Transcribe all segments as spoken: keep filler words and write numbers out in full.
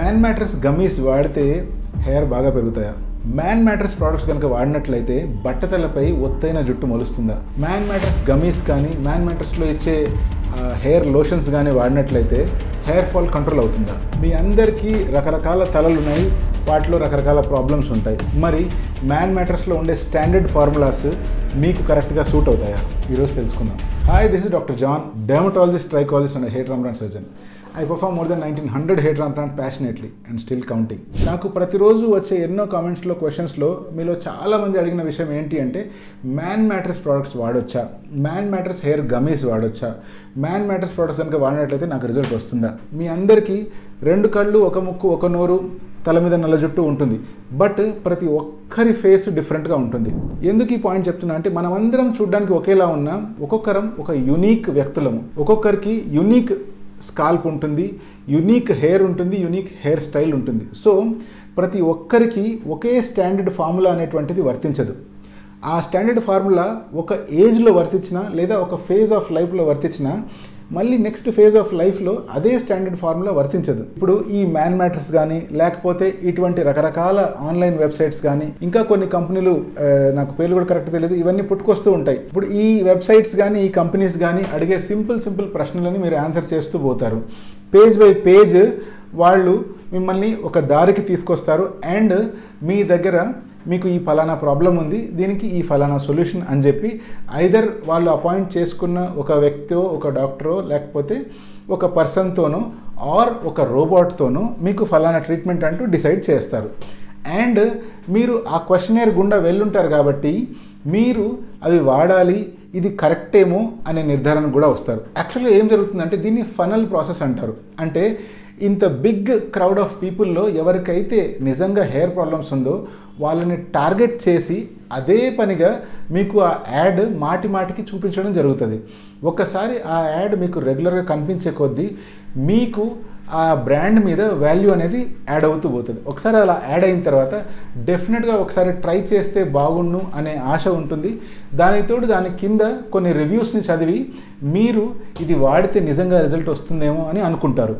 Man Matters gummies వాడితే hair బాగా పెరుగుతాయా? మ్యాన్ మ్యాట్రెస్ ప్రోడక్ట్స్ కనుక వాడినట్లయితే బట్టతలపై ఒత్తైన జుట్టు మొలుస్తుందా? మ్యాన్ మ్యాట్రెస్ గమ్మీస్ కానీ మ్యాన్ మ్యాట్రెస్లో ఇచ్చే హెయిర్ లోషన్స్ కానీ వాడినట్లయితే హెయిర్ ఫాల్ కంట్రోల్ అవుతుందా? మీ అందరికీ రకరకాల తలలు ఉన్నాయి, వాటిలో రకరకాల ప్రాబ్లమ్స్ ఉంటాయి. మరి మ్యాన్ మ్యాట్రెస్లో ఉండే స్టాండర్డ్ ఫార్ములాస్ మీకు కరెక్ట్గా సూట్ అవుతాయా? ఈరోజు తెలుసుకుందాం. Hi, this is doctor John, dermatologist, trichologist and hair transplant surgeon. I perform more than nineteen hundred hair transplant passionately and still counting. నాకు ప్రతిరోజు వచ్చే ఎన్నో కామెంట్స్లో క్వశ్చన్స్లో మీలో చాలామంది అడిగిన విషయం ఏంటి అంటే మ్యాన్ మ్యాట్రెస్ ప్రోడక్ట్స్ వాడొచ్చా, మ్యాన్ మ్యాట్రెస్ హెయిర్ గమీస్ వాడొచ్చా, మ్యాన్ మ్యాట్రెస్ ప్రోడక్ట్స్ కనుక వాడినట్లయితే నాకు రిజల్ట్ వస్తుందా? మీ అందరికీ రెండు కళ్ళు, ఒక ముక్కు, ఒక నోరు, తల మీద నల్ల జుట్టు ఉంటుంది. బట్ ప్రతి ఒక్కరి ఫేస్ డిఫరెంట్గా ఉంటుంది. ఎందుకు ఈ పాయింట్ చెప్తున్నా అంటే మనమందరం చూడడానికి ఒకేలా ఉన్నా ఒక్కొక్కరం ఒక యునీక్ వ్యక్తులము. ఒక్కొక్కరికి యునీక్ స్కాల్ప్ ఉంటుంది, యునీక్ హెయిర్ ఉంటుంది, యునీక్ హెయిర్ స్టైల్ ఉంటుంది. సో ప్రతి ఒక్కరికి ఒకే స్టాండర్డ్ ఫార్ములా అనేటువంటిది వర్తించదు. ఆ స్టాండర్డ్ ఫార్ములా ఒక ఏజ్లో వర్తించినా లేదా ఒక ఫేజ్ ఆఫ్ లైఫ్లో వర్తించినా మళ్ళీ నెక్స్ట్ ఫేజ్ ఆఫ్ లైఫ్లో అదే స్టాండర్డ్ ఫార్ములా వర్తించదు. ఇప్పుడు ఈ మ్యాన్ మ్యాట్రెస్ కానీ లేకపోతే ఇటువంటి రకరకాల ఆన్లైన్ వెబ్సైట్స్ కానీ ఇంకా కొన్ని కంపెనీలు, నాకు పేర్లు కూడా కరెక్ట్ తెలియదు, ఇవన్నీ పుట్టుకొస్తూ ఉంటాయి. ఇప్పుడు ఈ వెబ్సైట్స్ కానీ ఈ కంపెనీస్ కానీ అడిగే సింపుల్ సింపుల్ ప్రశ్నలని మీరు ఆన్సర్ చేస్తూ పోతారు. పేజ్ బై పేజ్ వాళ్ళు మిమ్మల్ని ఒక దారికి తీసుకొస్తారు అండ్ మీ దగ్గర మీకు ఈ ఫలానా ప్రాబ్లం ఉంది, దీనికి ఈ ఫలానా సొల్యూషన్ అని చెప్పి ఐదర్ వాళ్ళు అపాయింట్ చేసుకున్న ఒక వ్యక్తితో, ఒక డాక్టరో, లేకపోతే ఒక పర్సన్తోనో ఆర్ ఒక రోబోట్తోనో మీకు ఫలానా ట్రీట్మెంట్ అంటూ డిసైడ్ చేస్తారు. అండ్ మీరు ఆ క్వశ్చనర్ గుండా వెళ్ళుంటారు కాబట్టి మీరు అవి వాడాలి, ఇది కరెక్టేమో అనే నిర్ధారణ కూడా వస్తారు. యాక్చువల్గా ఏం జరుగుతుందంటే దీన్ని ఫనల్ ప్రాసెస్ అంటారు. అంటే ఇంత బిగ్ క్రౌడ్ ఆఫ్ పీపుల్లో ఎవరికైతే నిజంగా హెయిర్ ప్రాబ్లమ్స్ ఉందో వాళ్ళని టార్గెట్ చేసి అదే పనిగా మీకు ఆ యాడ్ మాటి మాటికి చూపించడం జరుగుతుంది. ఒకసారి ఆ యాడ్ మీకు రెగ్యులర్గా కనిపించే కొద్దీ మీకు ఆ బ్రాండ్ మీద వాల్యూ అనేది యాడ్ అవుతూ పోతుంది. ఒకసారి అలా యాడ్ అయిన తర్వాత డెఫినెట్గా ఒకసారి ట్రై చేస్తే బాగుండు అనే ఆశ ఉంటుంది. దానితోడు దాని కింద కొన్ని రివ్యూస్ని చదివి మీరు ఇది వాడితే నిజంగా రిజల్ట్ వస్తుందేమో అని అనుకుంటారు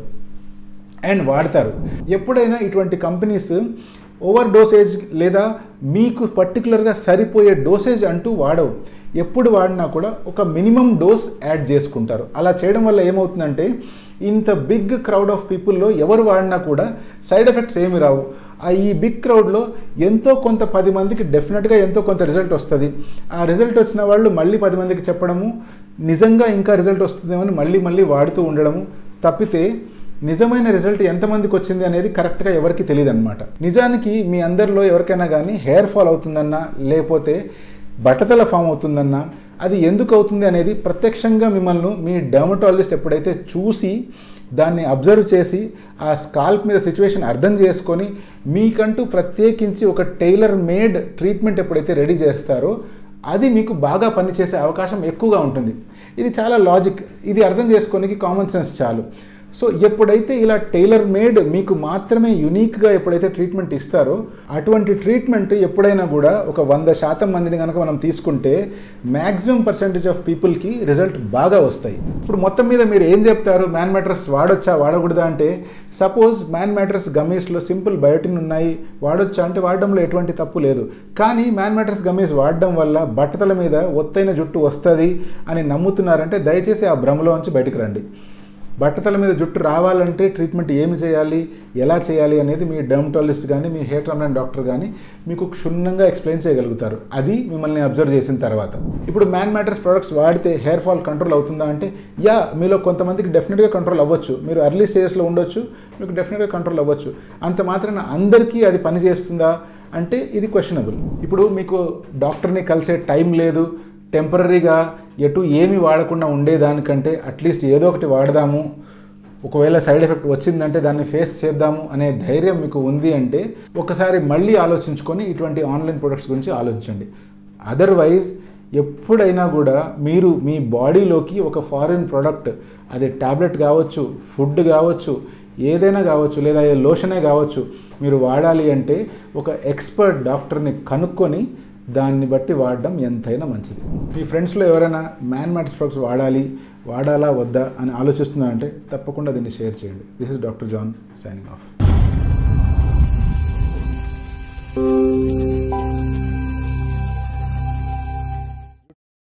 అండ్ వాడతారు. ఎప్పుడైనా ఇటువంటి కంపెనీస్ ఓవర్ డోసేజ్ లేదా మీకు పర్టికులర్గా సరిపోయే డోసేజ్ అంటూ వాడవు. ఎప్పుడు వాడినా కూడా ఒక మినిమం డోస్ యాడ్ చేసుకుంటారు. అలా చేయడం వల్ల ఏమవుతుందంటే ఇంత బిగ్ క్రౌడ్ ఆఫ్ పీపుల్లో ఎవరు వాడినా కూడా సైడ్ ఎఫెక్ట్స్ ఏమి రావు. ఆ ఈ బిగ్ క్రౌడ్లో ఎంతో కొంత పది మందికి డెఫినెట్గా ఎంతో కొంత రిజల్ట్ వస్తుంది. ఆ రిజల్ట్ వచ్చిన వాళ్ళు మళ్ళీ పది మందికి చెప్పడము, నిజంగా ఇంకా రిజల్ట్ వస్తుందేమో అని మళ్ళీ మళ్ళీ వాడుతూ ఉండడము తప్పితే నిజమైన రిజల్ట్ ఎంతమందికి వచ్చింది అనేది కరెక్ట్గా ఎవరికి తెలియదు అనమాట. నిజానికి మీ అందరిలో ఎవరికైనా కానీ హెయిర్ ఫాల్ అవుతుందన్నా లేకపోతే బట్టతల ఫామ్ అవుతుందన్నా అది ఎందుకు అవుతుంది అనేది ప్రత్యక్షంగా మిమ్మల్ని మీ డెర్మటాలజిస్ట్ ఎప్పుడైతే చూసి దాన్ని అబ్జర్వ్ చేసి ఆ స్కాల్ప్ మీద సిచ్యువేషన్ అర్థం చేసుకొని మీకంటూ ప్రత్యేకించి ఒక టైలర్ మేడ్ ట్రీట్మెంట్ ఎప్పుడైతే రెడీ చేస్తారో అది మీకు బాగా పనిచేసే అవకాశం ఎక్కువగా ఉంటుంది. ఇది చాలా లాజిక్, ఇది అర్థం చేసుకోనికి కామన్ సెన్స్ చాలు. సో ఎప్పుడైతే ఇలా టైలర్ మేడ్ మీకు మాత్రమే యునీక్గా ఎప్పుడైతే ట్రీట్మెంట్ ఇస్తారో అటువంటి ట్రీట్మెంట్ ఎప్పుడైనా కూడా ఒక వంద శాతం మందిని కనుక మనం తీసుకుంటే మ్యాక్సిమం పర్సెంటేజ్ ఆఫ్ పీపుల్కి రిజల్ట్ బాగా వస్తాయి. ఇప్పుడు మొత్తం మీద మీరు ఏం చెప్తారు, మ్యాన్ మ్యాట్రెస్ వాడొచ్చా వాడకూడదా అంటే సపోజ్ మ్యాన్ మ్యాట్రెస్ గమ్మీస్లో సింపుల్ బయోటిన్ ఉన్నాయి, వాడొచ్చా అంటే వాడడంలో ఎటువంటి తప్పు లేదు. కానీ మ్యాన్ మ్యాట్రెస్ గమ్మీస్ వాడడం వల్ల బట్టతల మీద ఒత్తైన జుట్టు వస్తుంది అని నమ్ముతున్నారంటే దయచేసి ఆ భ్రమలోంచి బయటకు రండి. బట్టతల మీద జుట్టు రావాలంటే ట్రీట్మెంట్ ఏమి చేయాలి, ఎలా చేయాలి అనేది మీ డెర్మటాలజిస్ట్ కానీ మీ హెయిర్ ట్రాన్స్ప్లాంట్ డాక్టర్ కానీ మీకు క్షుణ్ణంగా ఎక్స్ప్లెయిన్ చేయగలుగుతారు, అది మిమ్మల్ని అబ్జర్వ్ చేసిన తర్వాత. ఇప్పుడు మ్యాన్ మ్యాట్రెస్ ప్రోడక్ట్స్ వాడితే హెయిర్ ఫాల్ కంట్రోల్ అవుతుందా అంటే యా, మీలో కొంతమందికి డెఫినెట్గా కంట్రోల్ అవ్వచ్చు. మీరు ఎర్లీ స్టేజ్లో ఉండొచ్చు, మీకు డెఫినెట్గా కంట్రోల్ అవ్వచ్చు. అంత మాత్రాన అందరికీ అది పని చేస్తుందా అంటే ఇది క్వశ్చనబుల్. ఇప్పుడు మీకు డాక్టర్ని కలిసే టైం లేదు, టెంపరీగా ఎటు ఏమి వాడకుండా ఉండేదానికంటే అట్లీస్ట్ ఏదో ఒకటి వాడదాము, ఒకవేళ సైడ్ ఎఫెక్ట్ వచ్చిందంటే దాన్ని ఫేస్ చేద్దాము అనే ధైర్యం మీకు ఉంది అంటే ఒకసారి మళ్ళీ ఆలోచించుకొని ఇటువంటి ఆన్లైన్ ప్రొడక్ట్స్ గురించి ఆలోచించండి. అదర్వైజ్ ఎప్పుడైనా కూడా మీరు మీ బాడీలోకి ఒక ఫారిన్ ప్రోడక్ట్, అది ట్యాబ్లెట్ కావచ్చు, ఫుడ్ కావచ్చు, ఏదైనా కావచ్చు, లేదా లోషనే కావచ్చు, మీరు వాడాలి అంటే ఒక ఎక్స్పర్ట్ డాక్టర్ని కనుక్కొని దాన్ని బట్టి వాడడం ఎంతైనా మంచిది. మీ ఫ్రెండ్స్లో ఎవరైనా మ్యాన్ మ్యాట్రెస్ ప్రొడక్ట్స్ వాడాలి, వాడాలా వద్దా అని ఆలోచిస్తున్నారంటే తప్పకుండా దీన్ని షేర్ చేయండి. This is doctor John signing of.